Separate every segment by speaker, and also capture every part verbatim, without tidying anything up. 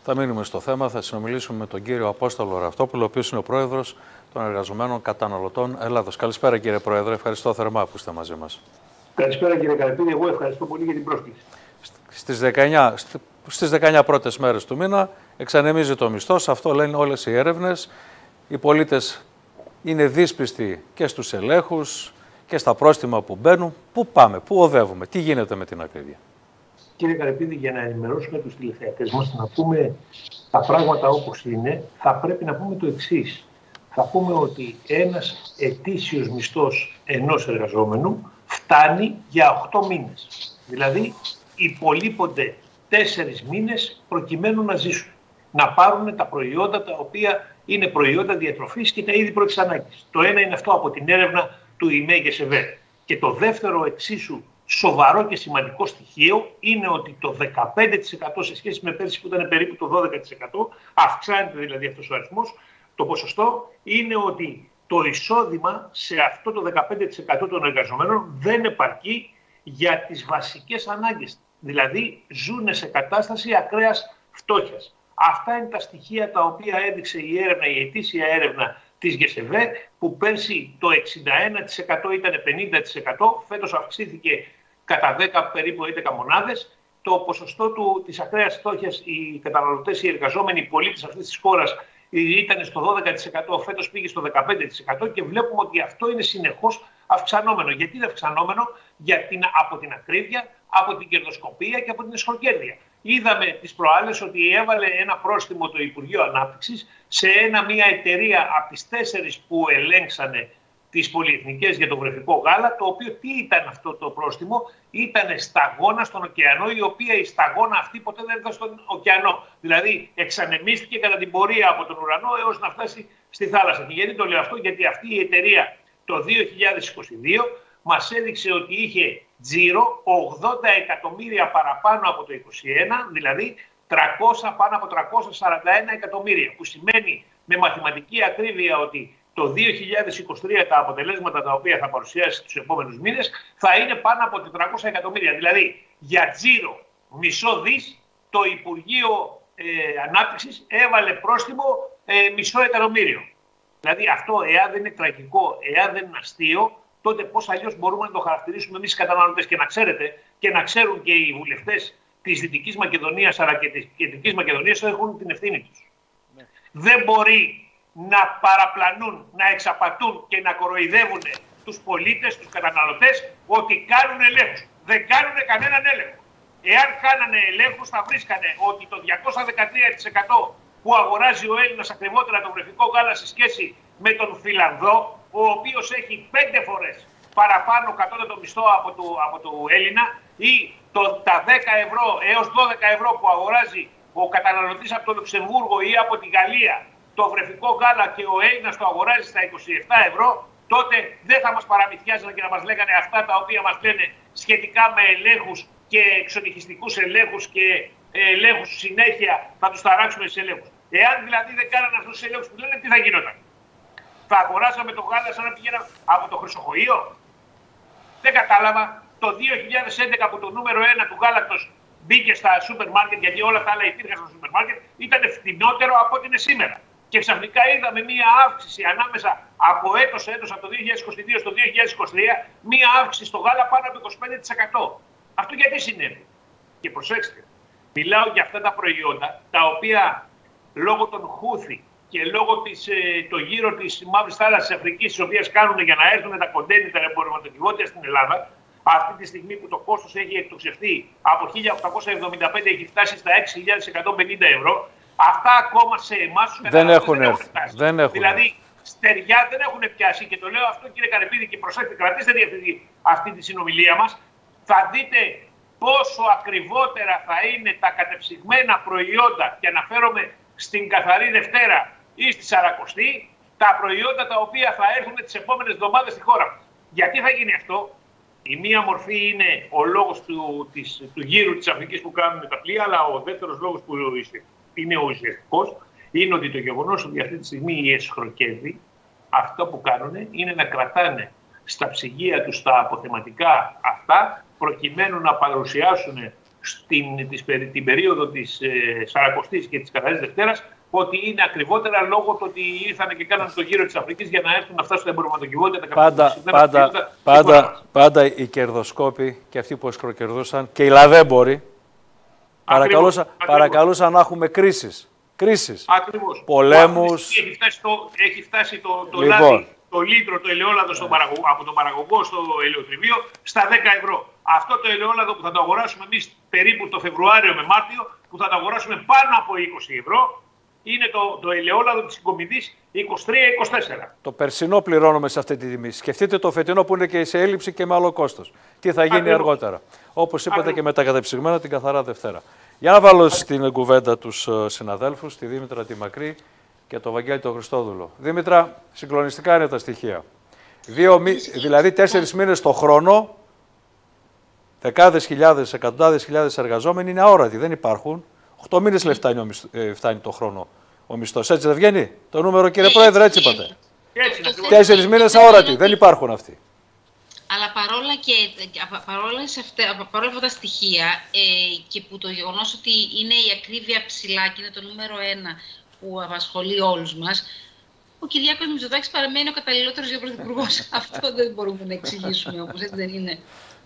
Speaker 1: Θα μείνουμε στο θέμα, θα συνομιλήσουμε με τον κύριο Απόστολο Ραυτόπουλο, ο οποίος είναι ο πρόεδρος των Εργαζομένων Καταναλωτών Ελλάδος. Καλησπέρα κύριε Πρόεδρε, ευχαριστώ θερμά που είστε μαζί μας.
Speaker 2: Καλησπέρα κύριε Καρυπίδη, εγώ ευχαριστώ πολύ για την πρόσκληση.
Speaker 1: Στις δεκαεννιά, στις δεκαεννιά πρώτες μέρες του μήνα εξανεμίζει το μισθός, αυτό λένε όλες οι έρευνες. Οι πολίτες είναι δύσπιστοι και στους ελέγχους και στα πρόστιμα που μπαίνουν. Πού πάμε, πού οδεύουμε, τι γίνεται με την ακρίβεια?
Speaker 2: Κύριε Καρυπίδη, για να ενημερώσουμε τους τηλεθεατές μας, να πούμε τα πράγματα όπως είναι, θα πρέπει να πούμε το εξής. Θα πούμε ότι ένας ετήσιος μισθός ενός εργαζόμενου φτάνει για οκτώ μήνες. Δηλαδή, υπολείπονται τέσσερις μήνες προκειμένου να ζήσουν. Να πάρουν τα προϊόντα τα οποία είναι προϊόντα διατροφής και τα είδη πρώτης ανάγκης. Το ένα είναι αυτό από την έρευνα του ΙΜΕ-ΓΕΣΕΒΕ. Και το δεύτερο εξίσου σοβαρό και σημαντικό στοιχείο είναι ότι το δεκαπέντε τοις εκατό σε σχέση με πέρσι που ήταν περίπου το δώδεκα τοις εκατό, αυξάνεται δηλαδή αυτός ο αριθμός, το ποσοστό είναι ότι το εισόδημα σε αυτό το δεκαπέντε τοις εκατό των εργαζομένων δεν επαρκεί για τις βασικές ανάγκες. Δηλαδή ζουν σε κατάσταση ακραίας φτώχειας. Αυτά είναι τα στοιχεία τα οποία έδειξε η έρευνα, η ετήσια έρευνα της ΓΕΣΕΒΕ, που πέρσι το εξήντα ένα τοις εκατό ήταν πενήντα τοις εκατό, φέτος αυξήθηκε κατά δέκα περίπου έντεκα μονάδες. Το ποσοστό του, της ακραίας φτώχειας, οι καταναλωτές, οι εργαζόμενοι, οι πολίτες αυτής της χώρας ήταν στο δώδεκα τοις εκατό, φέτος πήγε στο δεκαπέντε τοις εκατό και βλέπουμε ότι αυτό είναι συνεχώς αυξανόμενο. Γιατί είναι αυξανόμενο? Για την, από την ακρίβεια, από την κερδοσκοπία και από την εσχροκέρδεια. Είδαμε τις προάλλες ότι έβαλε ένα πρόστιμο το Υπουργείο Ανάπτυξης σε ένα, μια εταιρεία από τις τέσσερις που ελέγξανε τις πολυεθνικές για το βρεφικό γάλα, το οποίο τι ήταν αυτό το πρόστιμο? Ήταν σταγόνα στον ωκεανό, η οποία η σταγόνα αυτή ποτέ δεν ήταν στον ωκεανό. Δηλαδή εξανεμίστηκε κατά την πορεία από τον ουρανό έως να φτάσει στη θάλασσα. Και γιατί το λέω αυτό? Γιατί αυτή η εταιρεία το δύο χιλιάδες είκοσι δύο μας έδειξε ότι είχε τζίρο ογδόντα εκατομμύρια παραπάνω από το είκοσι ένα, δηλαδή τριακόσια, πάνω από τριακόσια σαράντα ένα εκατομμύρια, που σημαίνει με μαθηματική ακρίβεια ότι το δύο χιλιάδες είκοσι τρία τα αποτελέσματα τα οποία θα παρουσιάσει τους επόμενους μήνες θα είναι πάνω από τετρακόσια εκατομμύρια. Δηλαδή για τζίρο μισό δις το Υπουργείο ε, Ανάπτυξης έβαλε πρόστιμο ε, μισό εκατομμύριο. Δηλαδή αυτό, εάν δεν είναι τραγικό, εάν δεν είναι αστείο, τότε πώς αλλιώς μπορούμε να το χαρακτηρίσουμε εμείς οι καταναλωτές? Και να ξέρετε και να ξέρουν και οι βουλευτές της Δυτικής Μακεδονίας αλλά και της Κεντρικής Μακεδονίας έχουν την ευθύνη τους. Ναι. Δεν μπορεί να παραπλανούν, να εξαπατούν και να κοροϊδεύουν τους πολίτες, τους καταναλωτές ότι κάνουν ελέγχους. Δεν κάνουν κανέναν έλεγχο. Εάν κάνανε ελέγχους θα βρίσκανε ότι το διακόσια δεκατρία τοις εκατό που αγοράζει ο Έλληνας ακριβότερα το βρεφικό γάλα σε σχέση με τον Φιλανδό, ο οποίος έχει πέντε φορές παραπάνω κατώτατο μισθό από του, από του Έλληνα, ή το, τα δέκα ευρώ έως δώδεκα ευρώ που αγοράζει ο καταναλωτής από το Λουξεμβούργο ή από τη Γαλλία το βρεφικό γάλα και ο Έλληνας το αγοράζει στα είκοσι επτά ευρώ, τότε δεν θα μας παραμυθιάζανε και να μας λέγανε αυτά τα οποία μας λένε σχετικά με ελέγχους και εξονυχιστικούς ελέγχους και ελέγχους συνέχεια, θα τους ταράξουμε στις ελέγχους. Εάν δηλαδή δεν κάνανε αυτούς τους ελέγχους που λένε, τι θα γινόταν? Θα αγοράσαμε το γάλα σαν να πηγαίναμε από το χρυσοχοείο? Δεν κατάλαβα. Το δύο χιλιάδες έντεκα που το νούμερο ένα του γάλακτος μπήκε στα σούπερ μάρκετ, γιατί όλα τα άλλα υπήρχαν στο σούπερ μάρκετ, ήταν φτηνότερο από ό,τι είναι σήμερα. Και ξαφνικά είδαμε μία αύξηση ανάμεσα από έτος σε έτος, από το δύο χιλιάδες είκοσι δύο στο δύο χιλιάδες είκοσι τρία, μία αύξηση στο γάλα πάνω από είκοσι πέντε τοις εκατό. Αυτό γιατί συνέβη? Και προσέξτε, μιλάω για αυτά τα προϊόντα τα οποία λόγω των Χούθη και λόγω της, ε, το γύρο της Μαύρης Θάλασσας της Αφρικής, τις οποίες κάνουν για να έρθουν τα κοντέινερ, τα εμπορευματοκιβώτια στην Ελλάδα, αυτή τη στιγμή που το κόστος έχει εκτοξευθεί από χίλια οκτακόσια εβδομήντα πέντε έχει φτάσει στα έξι χιλιάδες εκατόν πενήντα ευρώ, αυτά ακόμα σε εμάς τους καταναλωτές δεν, δεν έχουν φτάσει.
Speaker 1: Δεν έχουν.
Speaker 2: Δηλαδή, στεριά δεν έχουν πιάσει, και το λέω αυτό κύριε Καρυπίδη, και προσέξτε, κρατήστε αυτή, αυτή τη συνομιλία μας, θα δείτε πόσο ακριβότερα θα είναι τα κατεψυγμένα προϊόντα, και αναφέρομαι στην Καθαρή Δευτέρα ή στη Σαρακοστή, τα προϊόντα τα οποία θα έρθουν τις επόμενες εβδομάδες στη χώρα μας. Γιατί θα γίνει αυτό? Η μία μορφή είναι ο λόγος του, της, του γύρου της Αφρικής που κάνουν τα πλοία, αλλά ο δεύτερος λόγος που είναι ο ουσιαστικός είναι ότι το γεγονός ότι αυτή τη στιγμή οι εσχροκέρδοι αυτό που κάνουν είναι να κρατάνε στα ψυγεία τους τα αποθεματικά αυτά, προκειμένου να παρουσιάσουν στην, της, την περίοδο της ε, Σαρακοστής και της Καθαρής Δευτέρας ότι είναι ακριβότερα λόγω του ότι ήρθαν και κάναν το γύρο της Αφρικής για να έρθουν να φτάσουν στα εμπορευματοκιβώτια. Τα
Speaker 1: πάντα, πάντα, πάντα, πάντα οι κερδοσκόποι και αυτοί που εσκροκερδούσαν και οι λαδέμποροι παρακαλούσαν, παρακαλούσαν να έχουμε κρίσεις. Κρίσεις.
Speaker 2: Ακριβώς.
Speaker 1: Πολέμους.
Speaker 2: Έχει φτάσει το, έχει φτάσει το, το
Speaker 1: λοιπόν.
Speaker 2: λάδι, το λίτρο, το ελαιόλαδο στον παραγωγό, από τον παραγωγό στο ελαιοτριβείο στα δέκα ευρώ. Αυτό το ελαιόλαδο που θα το αγοράσουμε εμείς περίπου το Φεβρουάριο με Μάρτιο, που θα το αγοράσουμε πάνω από είκοσι ευρώ, είναι το, το ελαιόλαδο της συγκομιδής είκοσι τρία είκοσι τέσσερα.
Speaker 1: Το περσινό πληρώνουμε σε αυτή τη τιμή. Σκεφτείτε το φετινό που είναι και σε έλλειψη και με άλλο κόστος. Τι θα γίνει Ακριβώς. αργότερα. Όπως είπατε Ακριβώς. και με τα κατεψυγμένα την καθαρά Δευτέρα. Για να βάλω στην κουβέντα τους συναδέλφους, τη Δήμητρα τη Μακρύ και το Βαγγέλη τον Χριστόδουλο. Δήμητρα, συγκλονιστικά είναι τα στοιχεία. Δύο, δηλαδή τέσσερις μήνες το χρόνο, δεκάδες χιλιάδες, εκατοντάδες χιλιάδες εργαζόμενοι είναι αόρατοι, δεν υπάρχουν. Οχτώ μήνες λέει φτάνει, ο μισθ, ε, φτάνει το χρόνο ο μισθός. Έτσι δεν βγαίνει το νούμερο, κύριε Πρόεδρε, έτσι είπατε. Τέσσερις μήνες αόρατοι, δεν υπάρχουν αυτοί.
Speaker 3: Αλλά παρόλα, και, παρόλα, σε αυτά, παρόλα αυτά τα στοιχεία ε, και που το γεγονός ότι είναι η ακρίβεια ψηλά και είναι το νούμερο ένα που απασχολεί όλους μας, ο Κυριάκος Μητσοτάκης παραμένει ο καταλληλότερος για πρωθυπουργός. Αυτό δεν μπορούμε να εξηγήσουμε όμως, έτσι δεν είναι.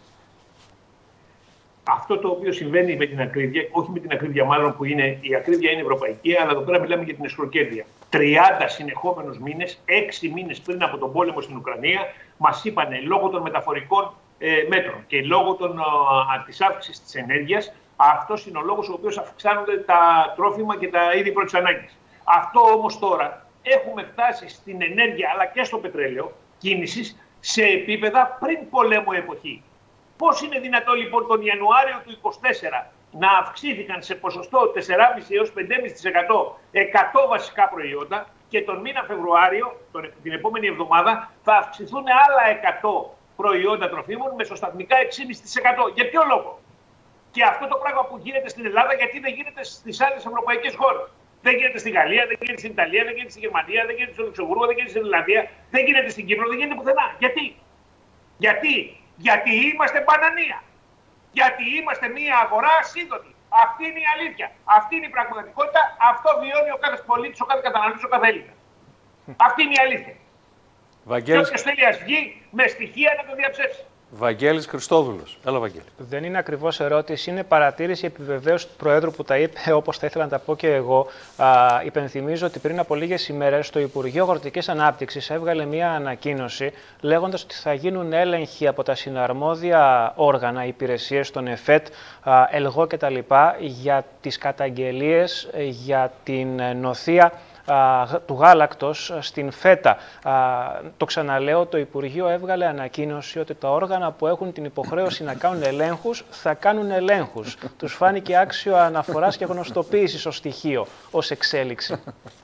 Speaker 2: Αυτό το οποίο συμβαίνει με την ακρίβεια, όχι με την ακρίβεια μάλλον που είναι, η ακρίβεια είναι ευρωπαϊκή, αλλά εδώ πέρα μιλάμε για την εσχροκέρδεια. τριάντα συνεχόμενους μήνες, έξι μήνες πριν από τον πόλεμο στην Ουκρανία, μας είπανε λόγω των μεταφορικών ε, μέτρων και λόγω των, α, της αύξησης της ενέργειας, αυτός είναι ο λόγος ο οποίος αυξάνονται τα τρόφιμα και τα είδη πρώτης ανάγκης. Αυτό όμως τώρα έχουμε φτάσει στην ενέργεια αλλά και στο πετρέλαιο κίνησης σε επίπεδα πριν πολέμου εποχή. Πώς είναι δυνατό λοιπόν τον Ιανουάριο του είκοσι τέσσερα να αυξήθηκαν σε ποσοστό τέσσερα κόμμα πέντε έως πέντε κόμμα πέντε τοις εκατό εκατό βασικά προϊόντα και τον μήνα Φεβρουάριο, τον, την επόμενη εβδομάδα, θα αυξηθούν άλλα εκατό προϊόντα τροφίμων μεσοσταθμικά έξι κόμμα πέντε τοις εκατό. Για ποιο λόγο? Και αυτό το πράγμα που γίνεται στην Ελλάδα, γιατί δεν γίνεται στις άλλες ευρωπαϊκές χώρες. Δεν γίνεται στη Γαλλία, δεν γίνεται στην Ιταλία, δεν γίνεται στη Γερμανία, δεν γίνεται στο Λουξεμβούργο, δεν γίνεται στην Ιρλανδία, δεν γίνεται στην Κύπρο, δεν γίνεται πουθενά. Γιατί? Γιατί? Γιατί είμαστε μπανανία. Γιατί είμαστε μια αγορά ασύντοτη. Αυτή είναι η αλήθεια. Αυτή είναι η πραγματικότητα. Αυτό βιώνει ο κάθε πολίτης, ο κάθε καταναλωτής, ο κάθε Έλληνα. Αυτή είναι η αλήθεια.
Speaker 1: Βαγγέλης...
Speaker 2: Και όποιος θέλει ας βγει με στοιχεία να το διαψεύσει.
Speaker 1: Βαγγέλης Χριστόδουλος. Έλα, Βαγγέλη.
Speaker 4: Δεν είναι ακριβώς ερώτηση, είναι παρατήρηση επιβεβαίωση του Προέδρου που τα είπε, όπως θα ήθελα να τα πω και εγώ. Α, υπενθυμίζω ότι πριν από λίγες ημέρες το Υπουργείο Αγροτικής Ανάπτυξης έβγαλε μια ανακοίνωση λέγοντας ότι θα γίνουν έλεγχοι από τα συναρμόδια όργανα, υπηρεσίες, τον ΕΦΕΤ, α, ΕΛΓΟ κτλ. Για τις καταγγελίες για την νοθεία του γάλακτος στην φέτα. Το ξαναλέω, το Υπουργείο έβγαλε ανακοίνωση ότι τα όργανα που έχουν την υποχρέωση να κάνουν ελέγχους θα κάνουν ελέγχους. Τους φάνηκε άξιο αναφοράς και γνωστοποίησης ως στοιχείο, ως εξέλιξη.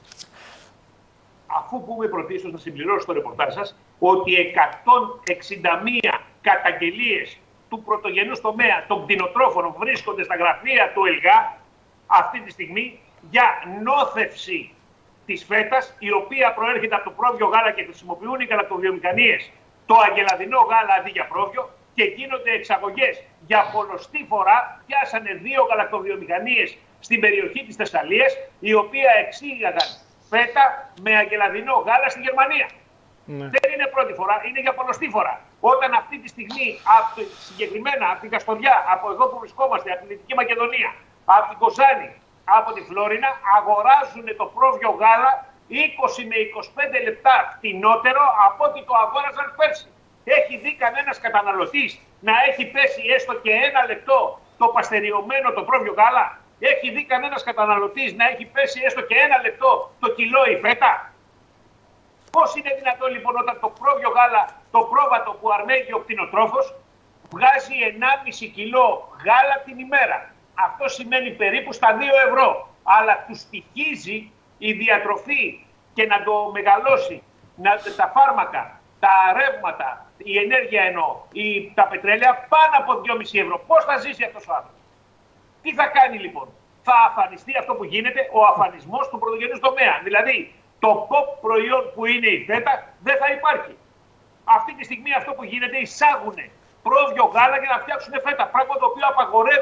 Speaker 2: Αφού πούμε πρωτίστως να συμπληρώσω το ρεπορτάζ σας ότι εκατόν εξήντα μία καταγγελίες του πρωτογενούς τομέα των κτηνοτρόφων βρίσκονται στα γραφεία του ΕΛΓΑ αυτή τη στιγμή για νόθευση της φέτας, η οποία προέρχεται από το πρόβιο γάλα και χρησιμοποιούν οι γαλακτοβιομηχανίες το αγελαδινό γάλα αντί για πρόβιο και γίνονται εξαγωγές για πολλοστή φορά. Πιάσανε δύο γαλακτοβιομηχανίες στην περιοχή της Θεσσαλίας, η οποία εξήγαγαν φέτα με αγελαδινό γάλα στη Γερμανία. Ναι. Δεν είναι πρώτη φορά, είναι για πολλοστή φορά. Όταν αυτή τη στιγμή, από, συγκεκριμένα από την Καστοριά, από εδώ που βρισκόμαστε, από τη Δυτική Μακεδονία, από την Κοζάνη, από τη Φλόρινα, αγοράζουν το πρόβιο γάλα είκοσι με είκοσι πέντε λεπτά φτηνότερο από ό,τι το αγόραζαν πέρσι. Έχει δει κανένας καταναλωτής να έχει πέσει έστω και ένα λεπτό το παστεριωμένο το πρόβιο γάλα? Έχει δει κανένας καταναλωτής να έχει πέσει έστω και ένα λεπτό το κιλό η φέτα? Πώς είναι δυνατόν λοιπόν όταν το πρόβιο γάλα, το πρόβατο που αρμέγει ο κτηνοτρόφος, βγάζει ενάμιση κιλό γάλα την ημέρα? Αυτό σημαίνει περίπου στα δύο ευρώ. Αλλά του στοιχίζει η διατροφή και να το μεγαλώσει, να, τα φάρμακα, τα ρεύματα, η ενέργεια εννοώ, η, τα πετρέλαια πάνω από δυόμισι ευρώ. Πώς θα ζήσει αυτός ο άνθρωπος? Τι θα κάνει λοιπόν? Θα αφανιστεί αυτό που γίνεται, ο αφανισμός του πρωτογενούς τομέα. Δηλαδή το pop προϊόν που είναι η φέτα δεν θα υπάρχει. Αυτή τη στιγμή αυτό που γίνεται, εισάγουν πρόβιο γάλα για να φτιάξουν φέτα. Πράγμα το οποίο απαγορεύεται.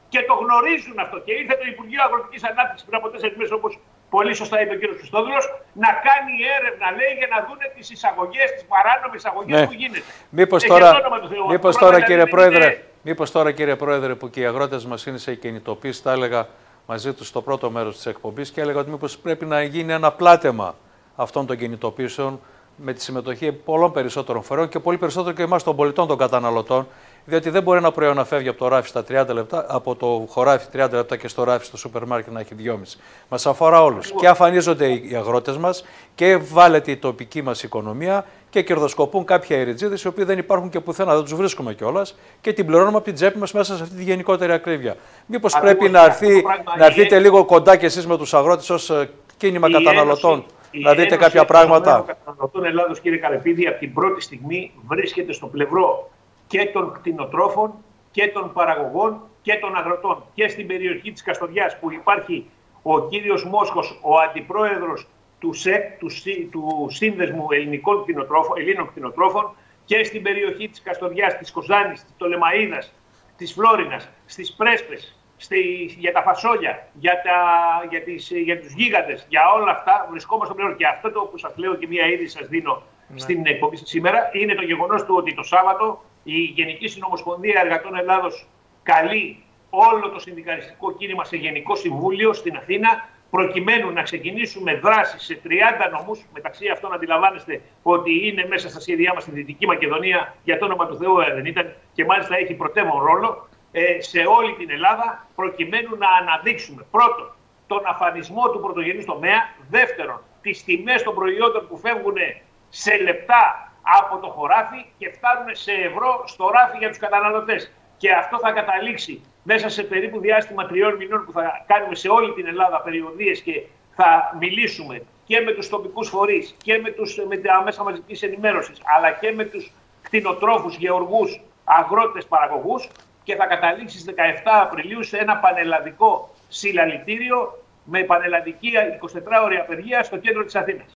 Speaker 2: Και το γνωρίζουν αυτό. Και ήρθε το Υπουργείο Αγροτικής Ανάπτυξης πριν από τέσσερις μέρες, όπως πολύ σωστά είπε ο κ. Χριστόδουλος, να κάνει έρευνα, λέει, για να δούνε τις εισαγωγές, τις παράνομες εισαγωγές
Speaker 1: ναι.
Speaker 2: που γίνεται.
Speaker 1: Μήπως τώρα, μήπως τώρα, κύριε Πρόεδρε, μήπως τώρα, κύριε Πρόεδρε, που και οι αγρότες μας είναι σε κινητοποίηση, τα έλεγα μαζί τους στο πρώτο μέρος της εκπομπής και έλεγα ότι μήπως πρέπει να γίνει ένα πλάτεμα αυτών των κινητοποίησεων με τη συμμετοχή πολλών περισσότερων φορέων και πολύ περισσότερο και εμάς των πολιτών, των καταναλωτών, διότι δεν μπορεί ένα προϊόν να φεύγει από το ράφι στα τριάντα λεπτά, από το χωράφι τριάντα λεπτά και στο ράφι στο σούπερ μάρκετ να έχει δυόμιση. Μας αφορά όλους. Και αφανίζονται οι αγρότες μας και βάλετε η τοπική μας οικονομία και κερδοσκοπούν κάποια αιρετζίδες οι οποίοι δεν υπάρχουν και πουθενά, δεν τους βρίσκουμε κιόλας και την πληρώνουμε από την τσέπη μας μέσα σε αυτή τη γενικότερη ακρίβεια. Μήπως πρέπει να, έρθει, να έρθετε λίγο κοντά κι εσείς με τους αγρότες ως κίνημα η καταναλωτών, Ένωση, να δείτε κάποια πράγματα.
Speaker 2: Ο καταναλωτών Ελλάδος, κύριε Καρεπίδη, από την πρώτη στιγμή βρίσκεται στο πλευρό και των κτηνοτρόφων και των παραγωγών και των αγροτών. Και στην περιοχή της Καστοριάς που υπάρχει ο κύριος Μόσχος, ο αντιπρόεδρος του ΣΕΚ, του, του Σύνδεσμου Ελληνικών κτηνοτρόφων, Ελλήνων Κτηνοτρόφων, και στην περιοχή της Καστοριάς, της Κοζάνης, της Πτολεμαΐδας, της Φλόρινας, στις Πρέσπες, στη, για τα φασόλια, για, τα, για, τις, για τους γίγαντες, για όλα αυτά βρισκόμαστε πλέον. Και αυτό το που σας λέω και μία είδηση σας δίνω ναι. στην εκπομπή σήμερα είναι το γεγονός του ότι το Σάββατο η Γενική Συνομοσπονδία Εργατών Ελλάδος καλεί όλο το συνδικαλιστικό κίνημα σε Γενικό Συμβούλιο στην Αθήνα, προκειμένου να ξεκινήσουμε δράσεις σε τριάντα νομούς. Μεταξύ αυτών αντιλαμβάνεστε ότι είναι μέσα στα σχέδιά μας στη Δυτική Μακεδονία, για το όνομα του Θεού ε, δεν ήταν, και μάλιστα έχει πρωτεύον ρόλο ε, σε όλη την Ελλάδα, προκειμένου να αναδείξουμε πρώτον τον αφανισμό του πρωτογενούς τομέα, δεύτερον τις τιμές των προϊόντων που φεύγουν σε λεπτά από το χωράφι και φτάνουν σε ευρώ στο ράφι για τους καταναλωτές. Και αυτό θα καταλήξει μέσα σε περίπου διάστημα τριών μηνών που θα κάνουμε σε όλη την Ελλάδα περιοδίες και θα μιλήσουμε και με τους τοπικούς φορείς και με, τους, με τα μέσα μαζικής ενημέρωσης, αλλά και με τους κτηνοτρόφους, γεωργούς, αγρότες, παραγωγούς, και θα καταλήξει στις δεκαεφτά Απριλίου σε ένα πανελλαδικό συλλαλητήριο με πανελλαδική εικοσιτετράωρη απεργία στο κέντρο της Αθήνας.